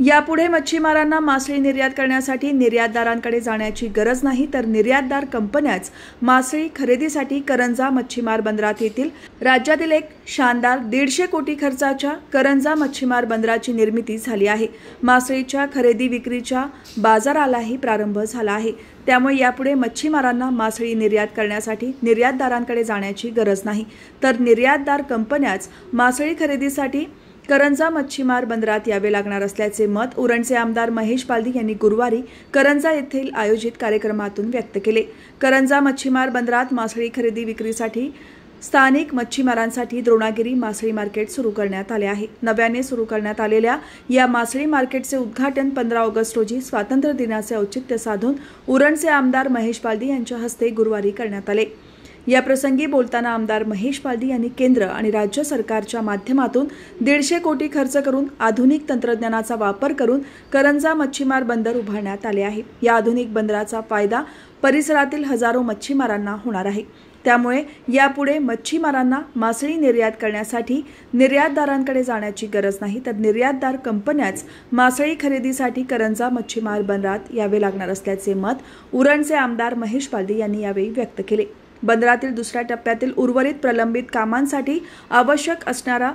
यापुढे मच्छीमारांना मासळी निर्यात करण्यासाठी निर्यातदारांकडे जाण्याची गरज नाही, तर निर्यातदार कंपन्याच मासळी खरेदीसाठी करंजा मच्छीमार बंदरात येतील। राज्यातील एक शानदार 150 कोटी खर्चाच्या करंजा मच्छीमार बंदराची निर्मिती झाली आहे। मासळीच्या खरेदी विक्रीच्या बाजारालाही प्रारंभ झाला आहे। त्यामुळे यापुढे मच्छीमारांना मासळी निर्यात करण्यासाठी निर्यातदारांकडे जाण्याची गरज नाही, तर निर्यातदार कंपन्याच मासळी खरेदीसाठी करंजा मच्छीमार बंदरात यावे लागणार असल्याचे मत उरणचे आमदार महेश पालदी यांनी गुरुवारी करंजा येथील आयोजित कार्यक्रमातून व्यक्त केले। करंजा मच्छीमार बंदरात मासळी खरेदी विक्रीसाठी स्थानिक मच्छीमारांसाठी द्रोणागिरी मासळी मार्केट सुरू करण्यात आले आहे। नव्याने सुरू करण्यात आलेल्या या मासळी मार्केटचे उद्घाटन 15 ऑगस्ट रोजी स्वातंत्र्य दिनाचे औचित्य साधून उरणचे आमदार महेश पालदी यांच्या हस्ते गुरुवारी करण्यात आले। या प्रसंगी बोलताना आमदार महेश पालदी यांनी केंद्र आणि राज्य सरकारच्या माध्यमातून 150 कोटी खर्च करून आधुनिक तंत्रज्ञानाचा वापर करून करंजा मच्छीमार बंदर उभारण्यात आले आहे। या आधुनिक बंदराचा फायदा परिसरातील हजारो मच्छीमारांना होणार आहे। त्यामुळे यापुढे मच्छीमारांना मासळी निर्यात करण्यासाठी निर्यातदारांकडे जाण्याची गरज नाही, तर निर्यातदार कंपन्याच मासळी खरेदीसाठी करंजा मच्छीमार बंदरात यावे लागणार असल्याचे मत उरणचे आमदार महेश पालदी यांनी यावेळी व्यक्त केले। बंदरातील दुसऱ्या टप्प्यातील उर्वरित प्रलंबित कामांसाठी आवश्यक असणारा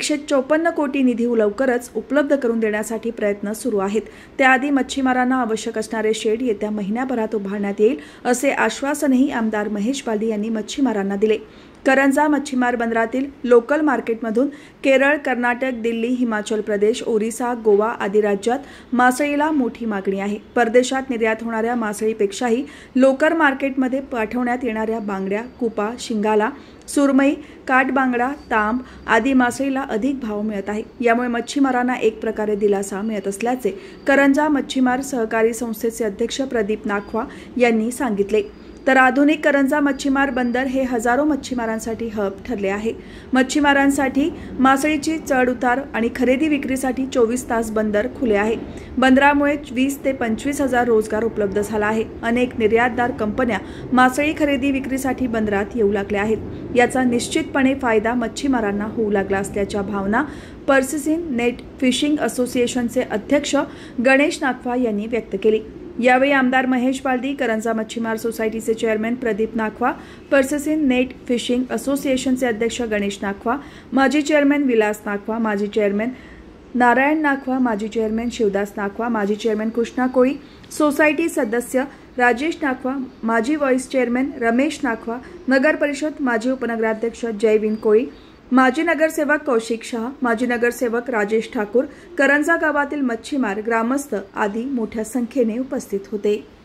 154 कोटी निधी लवकरच उपलब्ध करून देण्यासाठी प्रयत्न सुरू आहेत। त्याआधी मच्छीमारांना आवश्यक असणारे शेड येत्या महिन्याभरात उभारण्यात येईल, असे आश्वासनही आमदार महेश पालदी यांनी मच्छीमारांना दिले। करंजा मच्छीमार बंदरातील लोकल मार्केटमधून केरळ, कर्नाटक, दिल्ली, हिमाचल प्रदेश, ओरिसा, गोवा आदी राज्यात मासळीला मोठी मागणी आहे। परदेशात निर्यात होणाऱ्या मासळीपेक्षाही लोकल मार्केटमध्ये पाठवण्यात येणाऱ्या बांगड्या, कुपा, शिंगाला, सुरमई, काटबांगडा, तांब आदी मासळीला अधिक भाव मिळत आहे। यामुळे मच्छीमारांना एक प्रकारे दिलासा मिळत असल्याचे करंजा मच्छीमार सहकारी संस्थेचे अध्यक्ष प्रदीप नाखवा यांनी सांगितले। तर आधुनिक करंजा मच्छीमार बंदर हे हजारो मच्छीमारांसाठी हब ठरले आहे। मच्छीमारांसाठी मासळीची चढ उतार आणि खरेदी विक्रीसाठी 24 तास बंदर खुले आहे। बंदरामुळे 20 ते 25 हजार रोजगार उपलब्ध झाला आहे। अनेक निर्यातदार कंपन्या मासळी खरेदी विक्रीसाठी बंदरात येऊ लागल्या आहेत। याचा निश्चितपणे फायदा मच्छीमारांना होऊ लागला असल्याच्या भावना पर्सिसिन नेट फिशिंग असोसिएशनचे अध्यक्ष गणेश नाखवा यांनी व्यक्त केली। यावेळी आमदार महेश पालदी, करंजा मच्छीमार सोसायटीचे chairman Pradeep Nakhwa, purse seine net fishing असोसिएशनचे अध्यक्ष गणेश नाखवा, माजी चेअरमॅन विलास नाखवा, माजी चेअरमॅन नारायण नाखवा, माजी चेअरमॅन शिवदास नाखवा, माजी चेअरमॅन कृष्णा कोळी, सोसायटी सदस्य राजेश नाखवा, माजी व्हाईस चेअरमॅन रमेश नाखवा, नगर परिषद माजी उपनगराध्यक्ष जयविन कोळी, माजी नगरसेवक कौशिक शाह, माजी नगरसेवक राजेश ठाकूर, करंजा गावातील मच्छीमार, ग्रामस्थ आदी मोठ्या संख्येने उपस्थित होते।